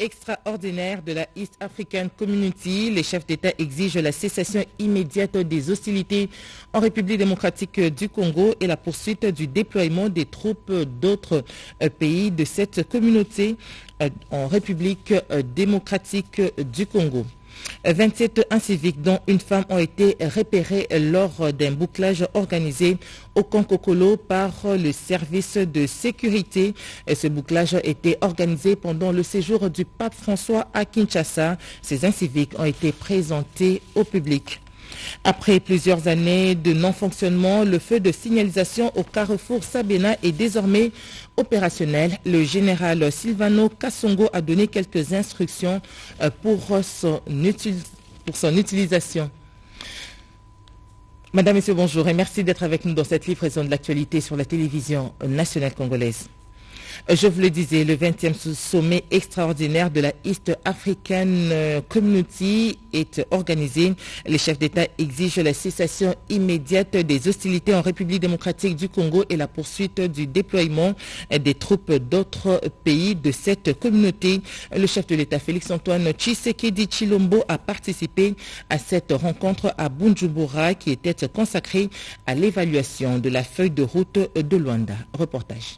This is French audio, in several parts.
extraordinaire de la East African Community, les chefs d'État exigent la cessation immédiate des hostilités en République démocratique du Congo et la poursuite du déploiement des troupes d'autres pays de cette communauté en République démocratique du Congo. 27 inciviques, dont une femme, ont été repérés lors d'un bouclage organisé au Kankokolo par le service de sécurité. Ce bouclage a été organisé pendant le séjour du pape François à Kinshasa. Ces inciviques ont été présentés au public. Après plusieurs années de non-fonctionnement, le feu de signalisation au carrefour Sabena est désormais opérationnel. Le général Silvano Kassongo a donné quelques instructions pour son utilisation. Madame, Monsieur, bonjour et merci d'être avec nous dans cette livraison de l'actualité sur la télévision nationale congolaise. Je vous le disais, le 20e sommet extraordinaire de la East African Community est organisé. Les chefs d'État exigent la cessation immédiate des hostilités en République démocratique du Congo et la poursuite du déploiement des troupes d'autres pays de cette communauté. Le chef de l'État, Félix-Antoine Tshisekedi Tshilombo, a participé à cette rencontre à Bujumbura qui était consacrée à l'évaluation de la feuille de route de Luanda. Reportage.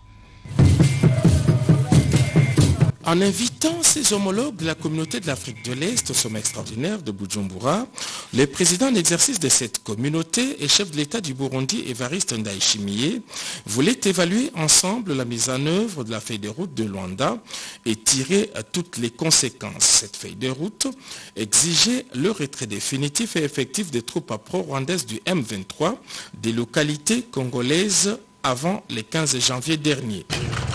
En invitant ses homologues de la communauté de l'Afrique de l'Est au sommet extraordinaire de Bujumbura, le président en exercice de cette communauté et chef de l'État du Burundi, Évariste Ndayishimiye, voulait évaluer ensemble la mise en œuvre de la feuille de route de Luanda et tirer toutes les conséquences. Cette feuille de route exigeait le retrait définitif et effectif des troupes pro-rwandaises du M23 des localités congolaises avant le 15 janvier dernier.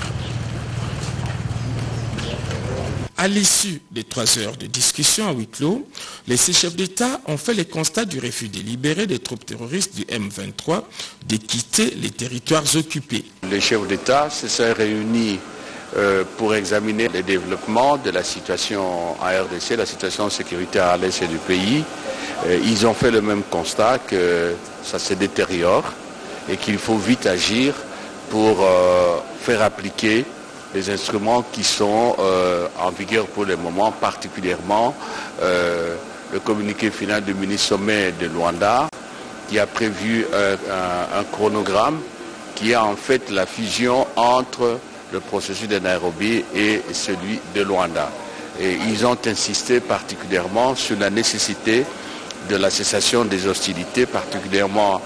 À l'issue des 3 heures de discussion à huis clos, les 6 chefs d'État ont fait le constat du refus délibéré des troupes terroristes du M23 de quitter les territoires occupés. Les chefs d'État se sont réunis pour examiner le développement de la situation en RDC, la situation sécuritaire à l'est du pays. Ils ont fait le même constat que ça se détériore et qu'il faut vite agir pour faire appliquer les instruments qui sont en vigueur pour le moment, particulièrement le communiqué final du mini-sommet de Luanda qui a prévu un chronogramme qui est en fait la fusion entre le processus de Nairobi et celui de Luanda. Et ils ont insisté particulièrement sur la nécessité de la cessation des hostilités, particulièrement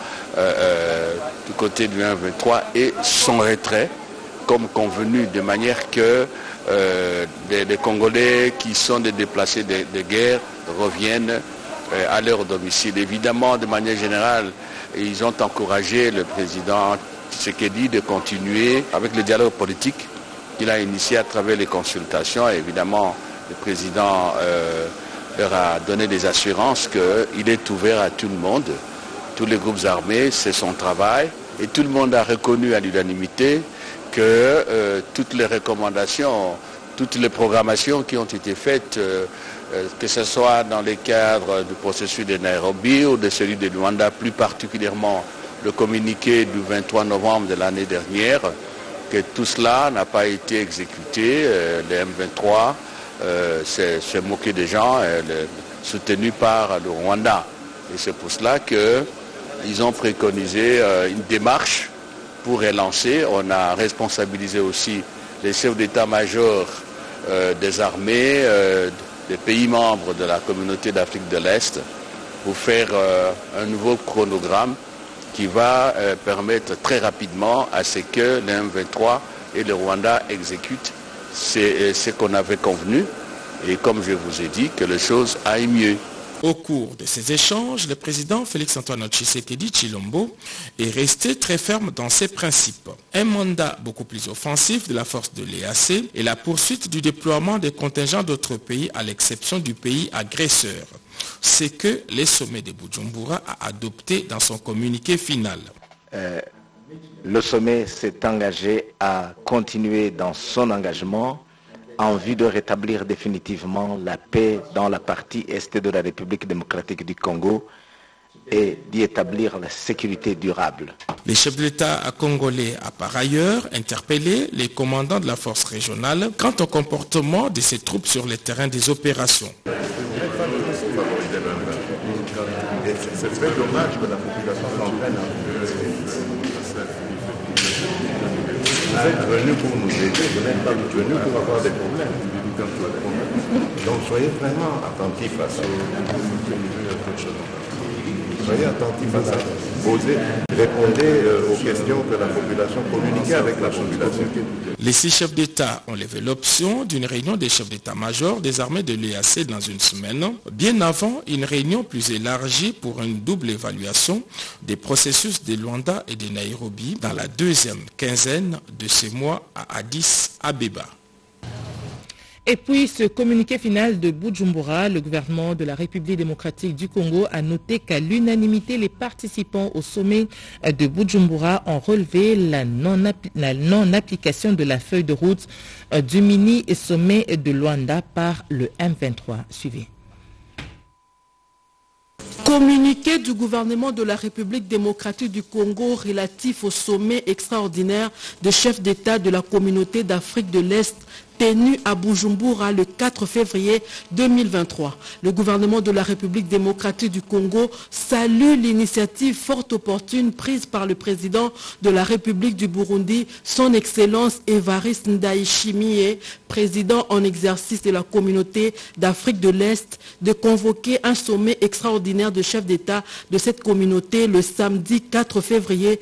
du côté du M23 et son retrait, comme convenu, de manière que les Congolais qui sont des déplacés de guerre reviennent à leur domicile. Évidemment, de manière générale, ils ont encouragé le président Tshisekedi de continuer avec le dialogue politique qu'il a initié à travers les consultations. Et évidemment, le président leur a donné des assurances qu'il est ouvert à tout le monde. Tous les groupes armés, c'est son travail. Et tout le monde a reconnu à l'unanimité que toutes les recommandations, toutes les programmations qui ont été faites, que ce soit dans le cadre du processus de Nairobi ou de celui de Luanda, plus particulièrement le communiqué du 23 novembre de l'année dernière, que tout cela n'a pas été exécuté. Le M23 s'est moqué des gens, soutenu par le Rwanda. Et c'est pour cela qu'ils ont préconisé une démarche pour relancer. On a responsabilisé aussi les chefs d'état-major des armées, des pays membres de la communauté d'Afrique de l'Est pour faire un nouveau chronogramme qui va permettre très rapidement à ce que le M23 et le Rwanda exécutent ce qu'on avait convenu et comme je vous ai dit, que les choses aillent mieux. Au cours de ces échanges, le président Félix-Antoine Tshisekedi Tshilombo est resté très ferme dans ses principes. Un mandat beaucoup plus offensif de la force de l'EAC et la poursuite du déploiement des contingents d'autres pays à l'exception du pays agresseur. C'est que le sommet de Bujumbura a adopté dans son communiqué final. Le sommet s'est engagé à continuer dans son engagement en vue de rétablir définitivement la paix dans la partie est de la République démocratique du Congo et d'y établir la sécurité durable. Le chef de l'État congolais a par ailleurs interpellé les commandants de la force régionale quant au comportement de ces troupes sur le terrain des opérations. C'est très dommage que la population s'entraîne. Vous êtes venus pour nous aider, vous n'êtes pas venus pour avoir des problèmes. Donc soyez vraiment attentifs à ça. Soyez attentifs à ça. Posez, répondez aux questions que la population, communiquez avec la population. Les 6 chefs d'État ont levé l'option d'une réunion des chefs d'État-major des armées de l'EAC dans une semaine, bien avant une réunion plus élargie pour une double évaluation des processus de Luanda et de Nairobi dans la 2e quinzaine de ce mois à Addis Abeba. Et puis, ce communiqué final de Bujumbura, le gouvernement de la République démocratique du Congo a noté qu'à l'unanimité, les participants au sommet de Bujumbura ont relevé la non-application de la feuille de route du mini-sommet de Luanda par le M23. Suivez. Communiqué du gouvernement de la République démocratique du Congo relatif au sommet extraordinaire des chefs d'État de la communauté d'Afrique de l'Est tenu à Bujumbura le 4 février 2023. Le gouvernement de la République démocratique du Congo salue l'initiative fort opportune prise par le président de la République du Burundi, son Excellence Évariste Ndayishimiye, président en exercice de la communauté d'Afrique de l'Est, de convoquer un sommet extraordinaire de chefs d'État de cette communauté le samedi 4 février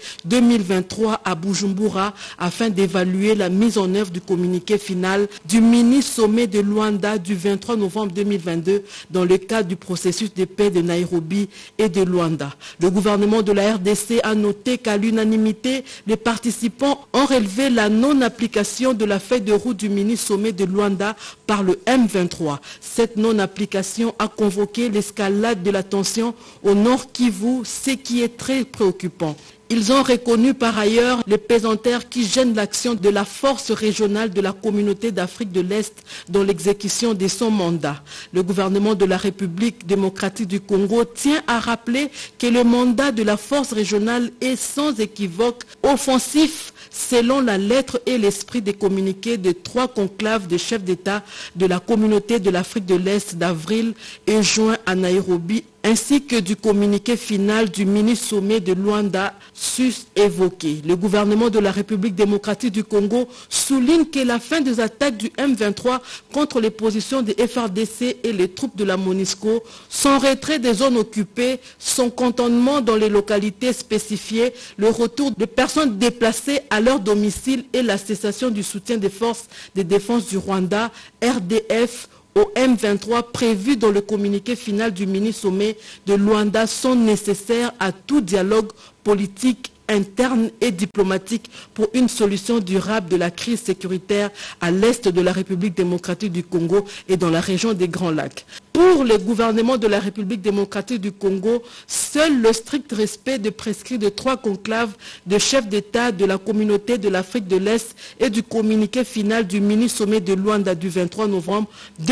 2023 à Bujumbura afin d'évaluer la mise en œuvre du communiqué final du mini-sommet de Luanda du 23 novembre 2022 dans le cadre du processus de paix de Nairobi et de Luanda. Le gouvernement de la RDC a noté qu'à l'unanimité, les participants ont relevé la non-application de la feuille de route du mini-sommet de Luanda par le M23. Cette non-application a convoqué l'escalade de la tension au Nord Kivu, ce qui est très préoccupant. Ils ont reconnu par ailleurs les pesanteurs qui gênent l'action de la force régionale de la communauté d'Afrique de l'Est dans l'exécution de son mandat. Le gouvernement de la République démocratique du Congo tient à rappeler que le mandat de la force régionale est sans équivoque offensif selon la lettre et l'esprit des communiqués de 3 conclaves de chefs d'État de la communauté de l'Afrique de l'Est d'avril et juin à Nairobi, ainsi que du communiqué final du mini-sommet de Luanda sus-évoqué. Le gouvernement de la République démocratique du Congo souligne que la fin des attaques du M23 contre les positions des FARDC et les troupes de la MONUSCO, son retrait des zones occupées, son cantonnement dans les localités spécifiées, le retour de personnes déplacées à leur domicile et la cessation du soutien des forces de défense du Rwanda, RDF, au M23 prévu dans le communiqué final du mini-sommet de Luanda sont nécessaires à tout dialogue politique interne et diplomatique pour une solution durable de la crise sécuritaire à l'est de la République démocratique du Congo et dans la région des Grands Lacs. Pour le gouvernement de la République démocratique du Congo, seul le strict respect de prescrits de 3 conclaves de chefs d'État de la communauté de l'Afrique de l'Est et du communiqué final du mini-sommet de Luanda du 23 novembre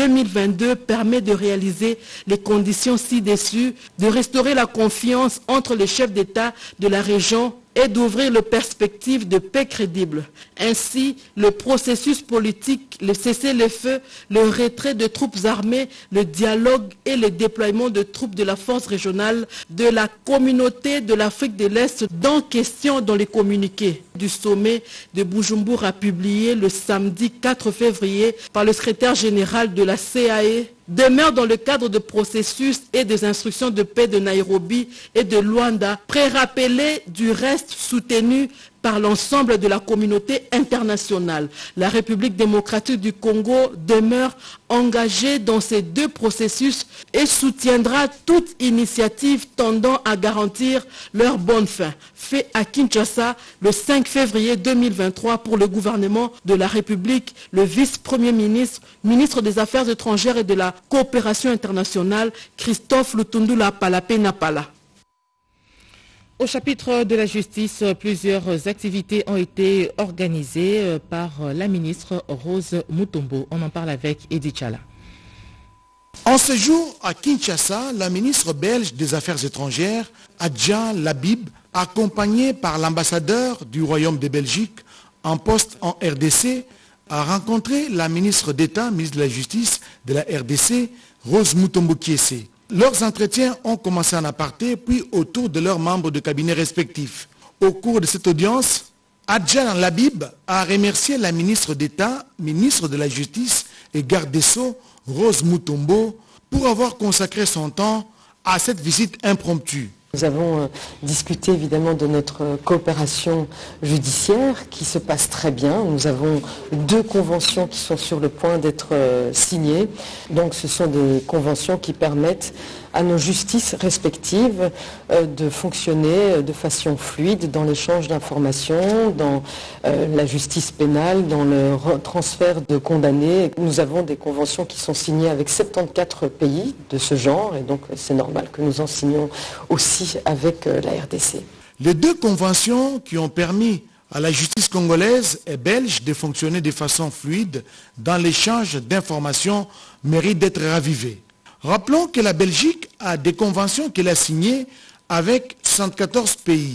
2022 permet de réaliser les conditions ci-dessus, de restaurer la confiance entre les chefs d'État de la région et d'ouvrir les perspectives de paix crédibles. Ainsi, le processus politique, le cessez-le-feu, le retrait de troupes armées, le dialogue et le déploiement de troupes de la force régionale de la communauté de l'Afrique de l'Est dont question dans les communiqués du sommet de Bujumbura publié le samedi 4 février par le secrétaire général de la CAE demeure dans le cadre de processus et des instructions de paix de Nairobi et de Luanda, pré-rappelé du reste soutenu par l'ensemble de la communauté internationale. La République démocratique du Congo demeure engagée dans ces 2 processus et soutiendra toute initiative tendant à garantir leur bonne fin. Fait à Kinshasa le 5 février 2023 pour le gouvernement de la République, le vice-premier ministre, ministre des Affaires étrangères et de la coopération internationale, Christophe Lutundula Palapé Napala. Au chapitre de la justice, plusieurs activités ont été organisées par la ministre Rose Mutombo. On en parle avec Edith Chala. En séjour à Kinshasa, la ministre belge des Affaires étrangères, Adja Labib, accompagnée par l'ambassadeur du Royaume de Belgique en poste en RDC, a rencontré la ministre d'État, ministre de la Justice de la RDC, Rose Mutombo Kiese. Leurs entretiens ont commencé en aparté, puis autour de leurs membres de cabinet respectifs. Au cours de cette audience, Adja Labib a remercié la ministre d'État, ministre de la Justice et garde des Sceaux, Rose Mutombo, pour avoir consacré son temps à cette visite impromptue. Nous avons discuté évidemment de notre coopération judiciaire qui se passe très bien. Nous avons 2 conventions qui sont sur le point d'être signées. Donc ce sont des conventions qui permettent à nos justices respectives de fonctionner de façon fluide dans l'échange d'informations, dans la justice pénale, dans le transfert de condamnés. Nous avons des conventions qui sont signées avec 74 pays de ce genre et donc c'est normal que nous en signions aussi avec la RDC. Les 2 conventions qui ont permis à la justice congolaise et belge de fonctionner de façon fluide dans l'échange d'informations méritent d'être ravivées. Rappelons que la Belgique a des conventions qu'elle a signées avec 74 pays.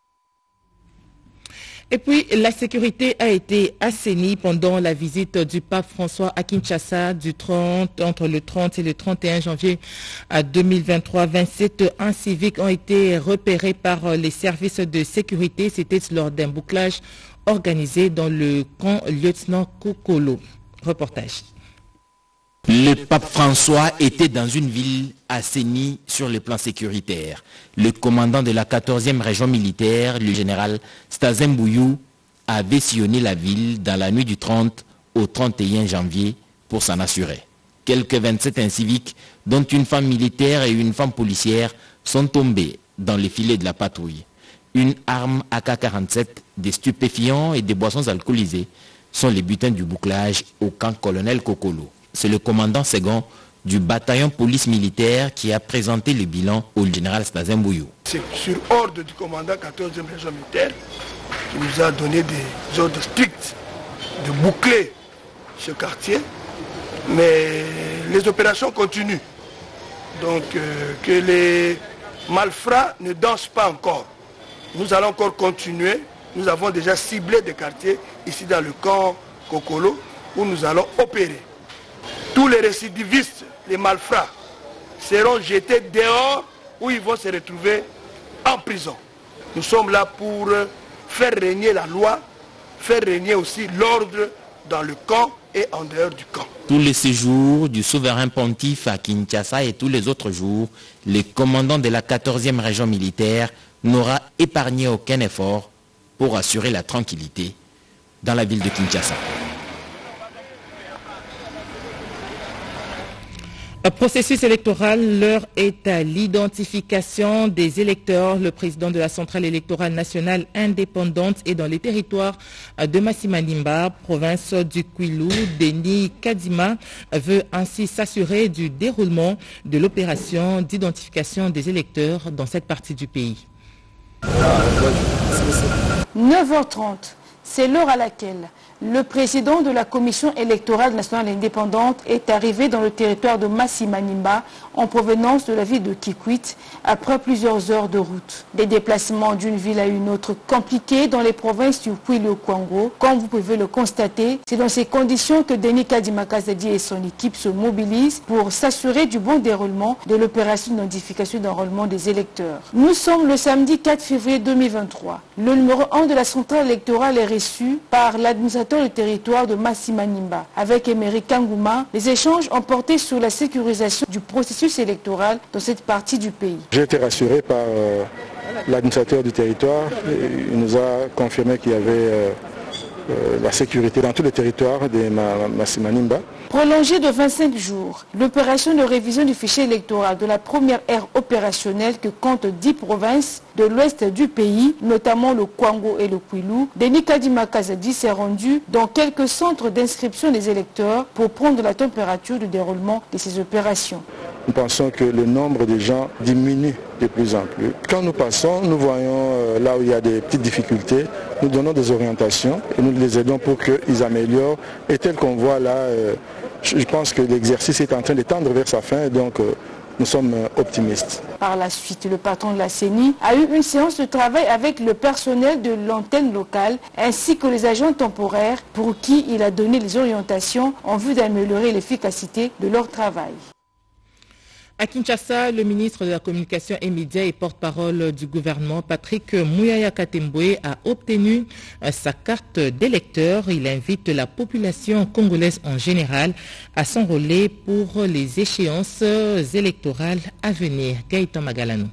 Et puis, la sécurité a été assainie pendant la visite du pape François à Kinshasa entre le 30 et le 31 janvier 2023. 27 inciviques ont été repérés par les services de sécurité. C'était lors d'un bouclage organisé dans le camp lieutenant Kokolo. Reportage. Le pape François était dans une ville assainie sur le plan sécuritaire. Le commandant de la 14e région militaire, le général Stazen Bouyou, avait sillonné la ville dans la nuit du 30 au 31 janvier pour s'en assurer. Quelques 27 inciviques, dont une femme militaire et une femme policière, sont tombés dans les filets de la patrouille. Une arme AK-47, des stupéfiants et des boissons alcoolisées sont les butins du bouclage au camp colonel Kokolo. C'est le commandant second du bataillon police militaire qui a présenté le bilan au général Stazen Bouyou. C'est sur ordre du commandant 14e région militaire qui nous a donné des ordres stricts de boucler ce quartier. Mais les opérations continuent. Donc que les malfrats ne dansent pas encore. Nous allons encore continuer. Nous avons déjà ciblé des quartiers ici dans le camp Kokolo où nous allons opérer. Tous les récidivistes, les malfrats, seront jetés dehors où ils vont se retrouver en prison. Nous sommes là pour faire régner la loi, faire régner aussi l'ordre dans le camp et en dehors du camp. Tous les séjours du souverain pontife à Kinshasa et tous les autres jours, le commandant de la 14e région militaire n'aura épargné aucun effort pour assurer la tranquillité dans la ville de Kinshasa. Un processus électoral, l'heure est à l'identification des électeurs. Le président de la Centrale électorale nationale indépendante est dans les territoires de Massimanimba, province du Kwilu. Denis Kadima veut ainsi s'assurer du déroulement de l'opération d'identification des électeurs dans cette partie du pays. 9h30, c'est l'heure à laquelle le président de la Commission électorale nationale indépendante est arrivé dans le territoire de Massimanimba en provenance de la ville de Kikwit après plusieurs heures de route. Des déplacements d'une ville à une autre compliqués dans les provinces du Kwilu-Kwango. Comme vous pouvez le constater, c'est dans ces conditions que Denis Kadima Kazadi et son équipe se mobilisent pour s'assurer du bon déroulement de l'opération d'identification d'enrôlement des électeurs. Nous sommes le samedi 4 février 2023. Le numéro 1 de la centrale électorale est reçu par l'administrateur du territoire de Massimanimba. Avec Emery Kangouma, les échanges ont porté sur la sécurisation du processus électoral dans cette partie du pays. J'ai été rassuré par l'administrateur du territoire. Il nous a confirmé qu'il y avait la sécurité dans tous les territoires de Massimanimba. Prolongée de 25 jours, l'opération de révision du fichier électoral de la première ère opérationnelle que compte 10 provinces de l'ouest du pays, notamment le Kwango et le Kwilu, Denis Kadima Kazadi s'est rendu dans quelques centres d'inscription des électeurs pour prendre la température du déroulement de ces opérations. Nous pensons que le nombre de gens diminue de plus en plus. Quand nous passons, nous voyons là où il y a des petites difficultés, nous donnons des orientations et nous les aidons pour qu'ils améliorent. Et tel qu'on voit là, Je pense que l'exercice est en train de tendre vers sa fin, donc nous sommes optimistes. Par la suite, le patron de la CENI a eu une séance de travail avec le personnel de l'antenne locale ainsi que les agents temporaires pour qui il a donné les orientations en vue d'améliorer l'efficacité de leur travail. À Kinshasa, le ministre de la Communication et Médias et porte-parole du gouvernement, Patrick Mouyaya Katemboué, a obtenu sa carte d'électeur. Il invite la population congolaise en général à s'enrôler pour les échéances électorales à venir. Gaëtan Magalano.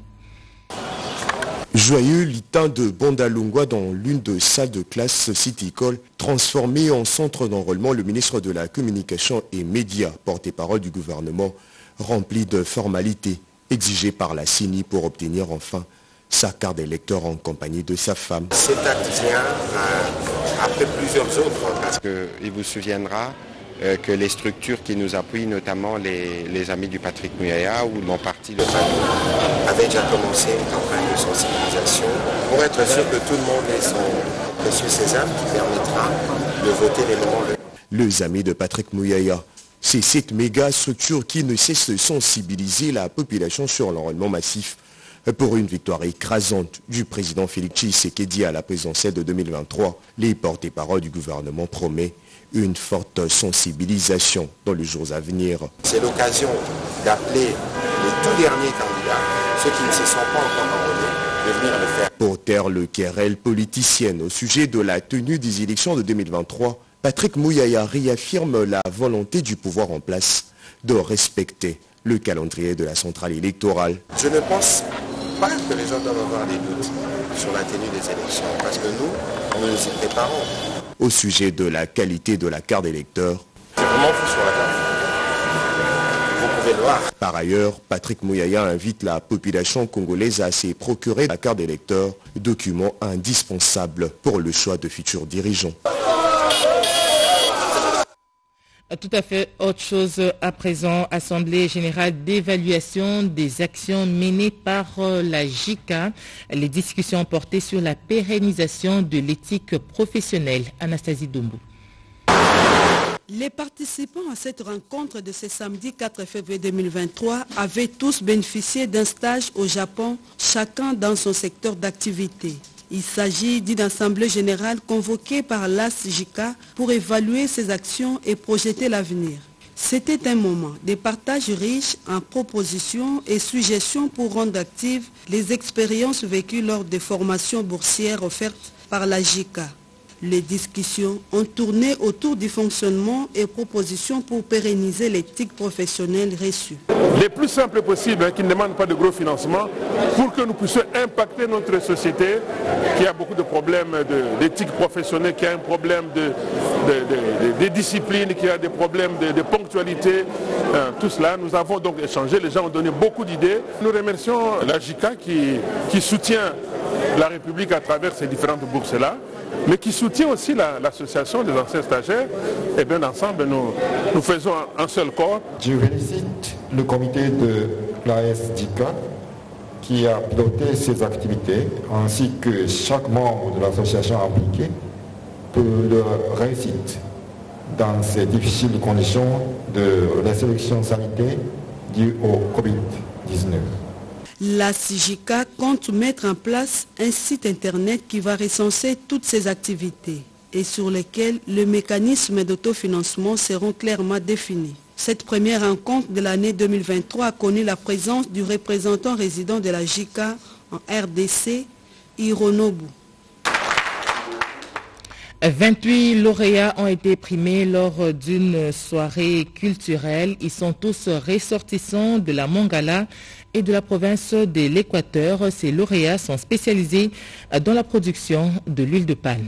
Joyeux litin de Bondalungwa dans l'une des salles de classe City-École, transformée en centre d'enrôlement, le ministre de la Communication et Médias, porte-parole du gouvernement, rempli de formalités exigées par la CENI pour obtenir enfin sa carte d'électeur en compagnie de sa femme. Cet acte vient après plusieurs autres, parce qu'il vous souviendra que les structures qui nous appuient, notamment les amis du Patrick Mouyaya ou mon parti, le PADO, avaient déjà commencé une campagne de sensibilisation pour être sûr que tout le monde ait son précieux sésame qui permettra de voter les moments. Les amis de Patrick Mouyaya, c'est cette méga structure qui ne cesse de sensibiliser la population sur l'enrôlement massif pour une victoire écrasante du président Félix Tshisekedi à la présidentielle de 2023. Les porte-parole du gouvernement promettent une forte sensibilisation dans les jours à venir. C'est l'occasion d'appeler les tout derniers candidats, ceux qui ne se sont pas encore enrôlés, de venir le faire. Pour taire le querelle politicienne au sujet de la tenue des élections de 2023, Patrick Mouyaya réaffirme la volonté du pouvoir en place de respecter le calendrier de la centrale électorale. Je ne pense pas que les gens doivent avoir des doutes sur la tenue des élections, parce que nous nous y préparons. Au sujet de la qualité de la carte d'électeur, c'est vraiment fou sur la carte. Vous pouvez le voir. Par ailleurs, Patrick Mouyaya invite la population congolaise à se procurer la carte d'électeur, document indispensable pour le choix de futurs dirigeants. Tout à fait autre chose à présent, Assemblée générale d'évaluation des actions menées par la JICA. Les discussions ont porté sur la pérennisation de l'éthique professionnelle. Anastasie Doumbou. Les participants à cette rencontre de ce samedi 4 février 2023 avaient tous bénéficié d'un stage au Japon, chacun dans son secteur d'activité. Il s'agit d'une assemblée générale convoquée par l'ASJICA pour évaluer ses actions et projeter l'avenir. C'était un moment de partage riche en propositions et suggestions pour rendre actives les expériences vécues lors des formations boursières offertes par la JICA. Les discussions ont tourné autour du fonctionnement et propositions pour pérenniser l'éthique professionnelle reçue. Les plus simples possibles, qui ne demandent pas de gros financement, pour que nous puissions impacter notre société, qui a beaucoup de problèmes d'éthique professionnelle, qui a un problème de discipline, qui a des problèmes de ponctualité, tout cela. Nous avons donc échangé, les gens ont donné beaucoup d'idées. Nous remercions la JICA qui soutient la République à travers ces différentes bourses-là, mais qui soutient aussi l'association des anciens stagiaires. Et bien ensemble, nous faisons un seul corps. Je félicite le comité de l'ASJICA qui a piloté ces activités, ainsi que chaque membre de l'association impliqué pour leur réussite dans ces difficiles conditions de restriction sanitaire dues au Covid-19. La CJICA compte mettre en place un site internet qui va recenser toutes ces activités et sur lesquelles le mécanisme d'autofinancement seront clairement définis. Cette première rencontre de l'année 2023 a connu la présence du représentant résident de la JICA en RDC, Hironobu. 28 lauréats ont été primés lors d'une soirée culturelle. Ils sont tous ressortissants de la Mongala et de la province de l'Équateur. Ces lauréats sont spécialisés dans la production de l'huile de palme.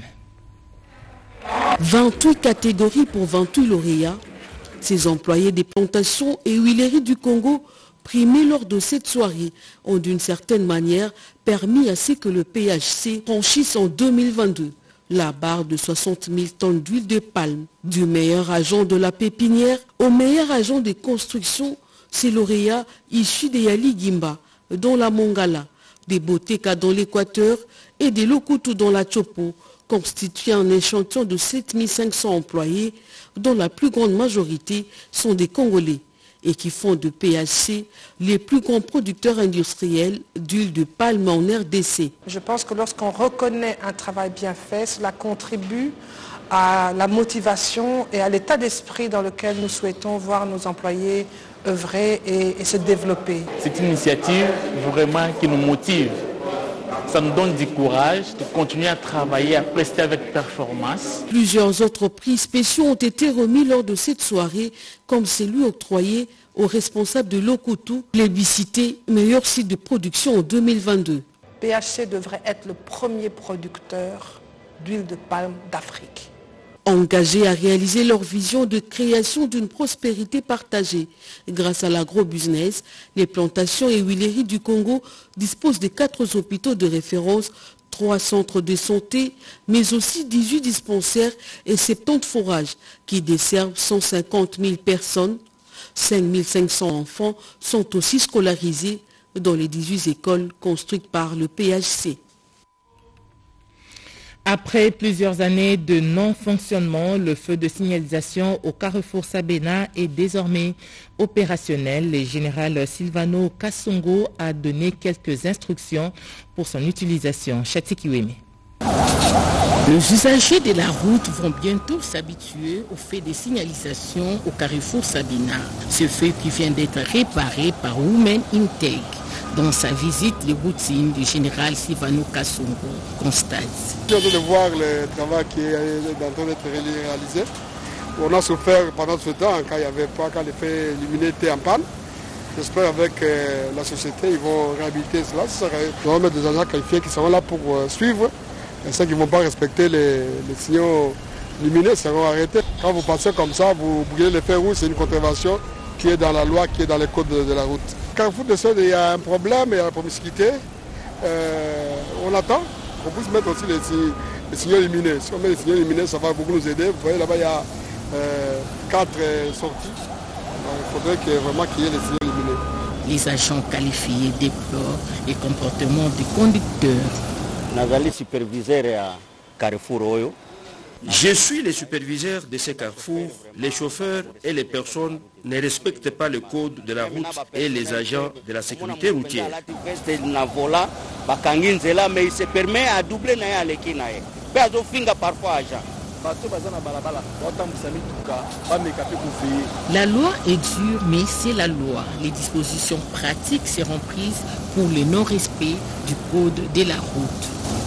28 catégories pour 28 lauréats. Ces employés des plantations et huileries du Congo primés lors de cette soirée ont d'une certaine manière permis à ce que le PHC franchisse en 2022 la barre de 60 000 tonnes d'huile de palme. Du meilleur agent de la pépinière au meilleur agent de construction, ces lauréats issus des Yali Gimba dans la Mongala, des Boteka dans l'Équateur et des Lokutu dans la Chopo constitue un échantillon de 7500 employés, dont la plus grande majorité sont des Congolais, et qui font de PHC les plus grands producteurs industriels d'huile de palme en RDC. Je pense que lorsqu'on reconnaît un travail bien fait, cela contribue à la motivation et à l'état d'esprit dans lequel nous souhaitons voir nos employés œuvrer et se développer. C'est une initiative vraiment qui nous motive. Ça nous donne du courage de continuer à travailler, à prester avec performance. Plusieurs autres prix spéciaux ont été remis lors de cette soirée, comme celui octroyé aux responsables de Lokutu, plébiscité meilleur site de production en 2022. PHC devrait être le premier producteur d'huile de palme d'Afrique. Engagés à réaliser leur vision de création d'une prospérité partagée. Grâce à l'agro-business, les plantations et huileries du Congo disposent de 4 hôpitaux de référence, 3 centres de santé, mais aussi 18 dispensaires et 70 forages qui desservent 150 000 personnes. 5 500 enfants sont aussi scolarisés dans les 18 écoles construites par le PHC. Après plusieurs années de non-fonctionnement, le feu de signalisation au carrefour Sabena est désormais opérationnel. Le général Silvano Kassongo a donné quelques instructions pour son utilisation. Chati Kiweme. Les usagers de la route vont bientôt s'habituer au fait de signalisation au carrefour Sabina. Ce feu qui vient d'être réparé par Women Intake. Dans sa visite, le routine du général Silvano Kassongo constate. Je viens de voir le travail qui est en train d'être réalisé. On a souffert pendant ce temps quand il n'y avait pas, quand les feux lumineux étaient en panne. J'espère avec la société, ils vont réhabiliter cela. Ils vont mettre des agents qualifiés qui seront là pour suivre. Et ceux qui ne vont pas respecter les signaux lumineux seront arrêtés. Quand vous passez comme ça, vous brûlez les feux rouges, c'est une contravention qui est dans la loi, qui est dans les codes de la route. Carrefour de Sode, il y a un problème, il y a la promiscuité. On attend qu'on puisse mettre aussi les signaux lumineux. Si on met les signaux lumineux, ça va beaucoup nous aider. Vous voyez là-bas, il y a 4 sorties. Donc, il faudrait qu'il y ait les signaux lumineux. Les agents qualifiés déplorent les comportements des conducteurs. Je suis le superviseur de ces carrefours. Les chauffeurs et les personnes ne respectent pas le code de la route et les agents de la sécurité routière. Mais il se permet à doubler. La loi est dure, mais c'est la loi. Les dispositions pratiques seront prises pour le non-respect du code de la route.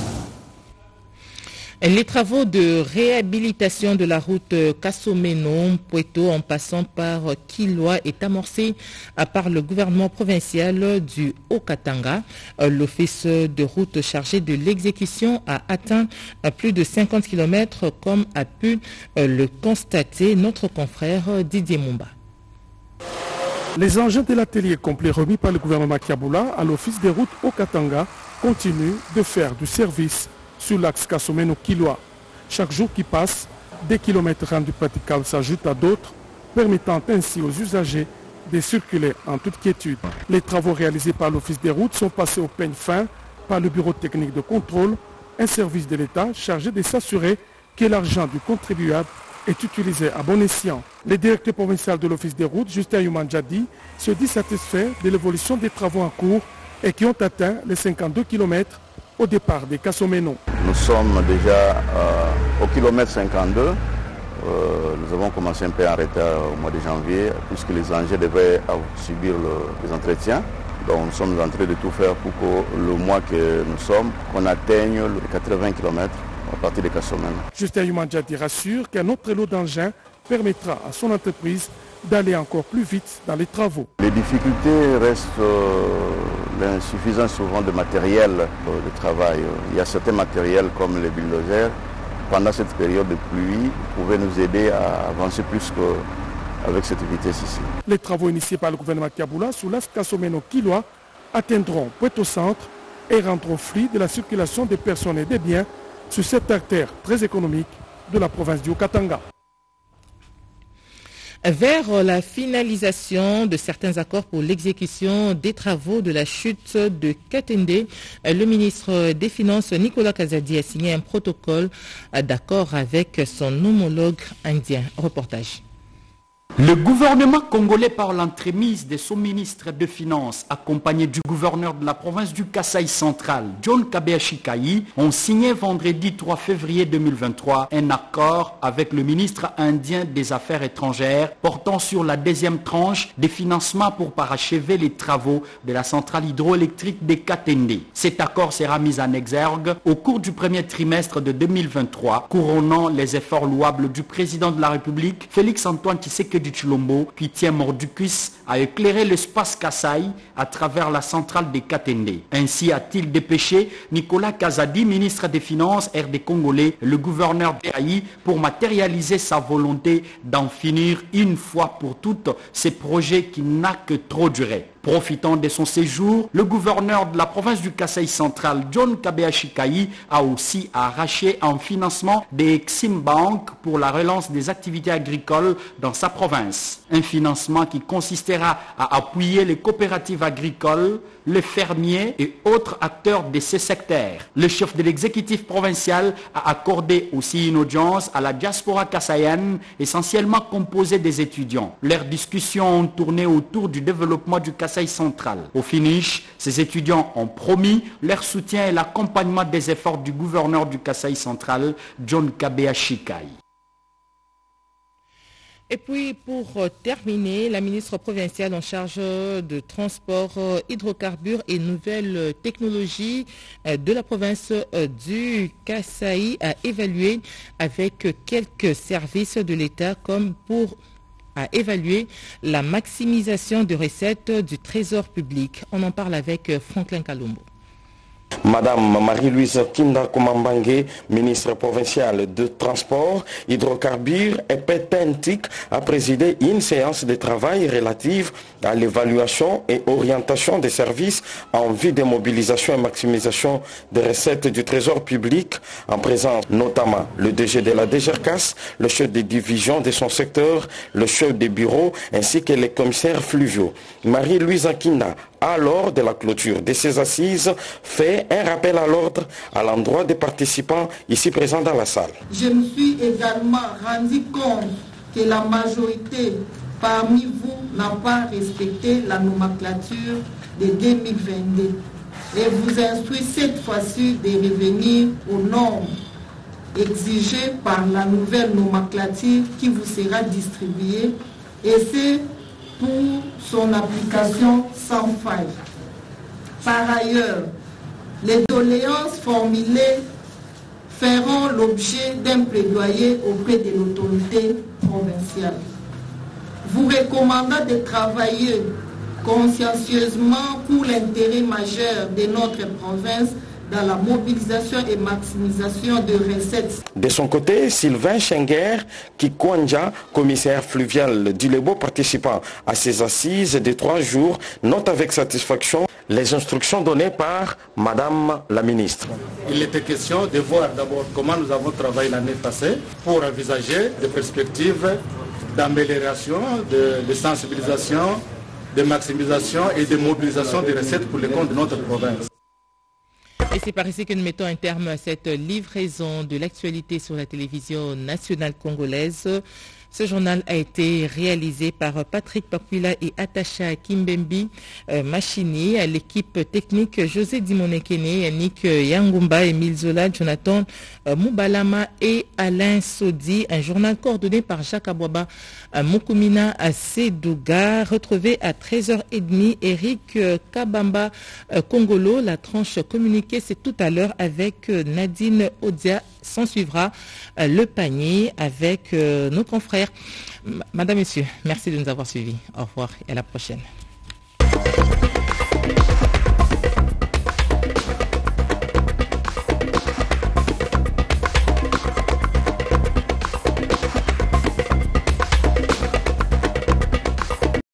Les travaux de réhabilitation de la route Kassomeno-Pueto en passant par Kilwa est amorcé par le gouvernement provincial du Haut-Katanga. L'office de route chargé de l'exécution a atteint plus de 50 km comme a pu le constater notre confrère Didier Mumba. Les engins de l'atelier complet remis par le gouvernement Kiaboula à l'office des routes Haut-Katanga continuent de faire du service sur l'axe Kassomeno-Kilwa. Chaque jour qui passe, des kilomètres rendus praticables s'ajoutent à d'autres, permettant ainsi aux usagers de circuler en toute quiétude. Les travaux réalisés par l'Office des routes sont passés au peigne fin par le Bureau technique de contrôle, un service de l'État chargé de s'assurer que l'argent du contribuable est utilisé à bon escient. Le directeur provincial de l'Office des routes, Justin Yumanjadi, se dit satisfait de l'évolution des travaux en cours et qui ont atteint les 52 km au départ des Kassomeno. Nous sommes déjà au kilomètre 52. Nous avons commencé un peu en retard au mois de janvier puisque les engins devaient subir les entretiens. Donc nous sommes en train de tout faire pour que le mois que nous sommes, qu'on atteigne les 80 km à partir des Kassomeno. Justin Yumanjadi rassure qu'un autre lot d'engins permettra à son entreprise d'aller encore plus vite dans les travaux. Les difficultés restent l'insuffisance souvent de matériel de travail. Il y a certains matériels comme les bulldozers. Pendant cette période de pluie, pouvaient nous aider à avancer plus qu'avec cette vitesse ici. Les travaux initiés par le gouvernement Kiaboula sous l'axe Kassomeno-Kilwa atteindront Pueto Centre et rendront fluide de la circulation des personnes et des biens sur cette artère très économique de la province du Haut-Katanga. Vers la finalisation de certains accords pour l'exécution des travaux de la chute de Katende, le ministre des Finances Nicolas Kazadi a signé un protocole d'accord avec son homologue indien. Reportage. Le gouvernement congolais, par l'entremise de son ministre des Finances, accompagné du gouverneur de la province du Kasaï central, John Kabeashikayi, ont signé vendredi 3 février 2023 un accord avec le ministre indien des Affaires étrangères portant sur la deuxième tranche des financements pour parachever les travaux de la centrale hydroélectrique de Katende. Cet accord sera mis en exergue au cours du premier trimestre de 2023, couronnant les efforts louables du président de la République, Félix-Antoine Tshisekedi Tshilombo, qui tient mordicus à éclairer l'espace Kasaï à travers la centrale de Katende. Ainsi a-t-il dépêché Nicolas Kazadi, ministre des Finances RD Congolais, le gouverneur d'Aï, pour matérialiser sa volonté d'en finir une fois pour toutes ces projets qui n'ont que trop duré. Profitant de son séjour, le gouverneur de la province du Kasaï central, John Kabeashikayi, a aussi arraché un financement des Exim Bank pour la relance des activités agricoles dans sa province. Un financement qui consistera à appuyer les coopératives agricoles, les fermiers et autres acteurs de ces secteurs. Le chef de l'exécutif provincial a accordé aussi une audience à la diaspora kassaïenne, essentiellement composée des étudiants. Leurs discussions ont tourné autour du développement du Kasaï central. Au finish, ces étudiants ont promis leur soutien et l'accompagnement des efforts du gouverneur du Kasaï central, John Kabeashikayi. Et puis, pour terminer, la ministre provinciale en charge de transport, hydrocarbures et nouvelles technologies de la province du Kasaï a évalué avec quelques services de l'État comme pour évaluer la maximisation de recettes du trésor public. On en parle avec Franklin Kalumbo. Madame Marie-Louise Kinda Komambangue, ministre provinciale de Transport, Hydrocarbures et Pétentique, a présidé une séance de travail relative à l'évaluation et orientation des services en vue de mobilisation et maximisation des recettes du trésor public, en présence notamment le DG de la DGRCAS, le chef de division de son secteur, le chef des bureaux ainsi que les commissaires fluviaux. Marie-Louise Kinda a, lors de la clôture de ces assises, fait un rappel à l'ordre à l'endroit des participants ici présents dans la salle. Je me suis également rendu compte que la majorité parmi vous n'a pas respecté la nomenclature de 2022 et vous instruit cette fois-ci de revenir aux normes exigées par la nouvelle nomenclature qui vous sera distribuée, et c'est pour son application sans faille. Par ailleurs, les doléances formulées feront l'objet d'un plaidoyer auprès de l'autorité provinciale. Vous recommandant de travailler consciencieusement pour l'intérêt majeur de notre province dans la mobilisation et maximisation de recettes. De son côté, Sylvain Schenger Kikwanja, commissaire fluvial du Lebo participant à ces assises de 3 jours, note avec satisfaction les instructions données par Madame la ministre. Il était question de voir d'abord comment nous avons travaillé l'année passée pour envisager des perspectives d'amélioration, de sensibilisation, de maximisation et de mobilisation des recettes pour les comptes de notre province. Et c'est par ici que nous mettons un terme à cette livraison de l'actualité sur la télévision nationale congolaise. Ce journal a été réalisé par Patrick Papuila et Attacha Kimbembi Machini, à l'équipe technique José Dimonekene, Yannick Yangumba, Emile Zola, Jonathan Moubalama et Alain Sodi. Un journal coordonné par Jacques Abouaba Moukoumina Sedouga. Retrouvé à 13h30, Eric Kabamba Kongolo. La tranche communiquée, c'est tout à l'heure avec Nadine Odia. S'en suivra le panier avec nos confrères. Madame, Messieurs, merci de nous avoir suivis. Au revoir et à la prochaine.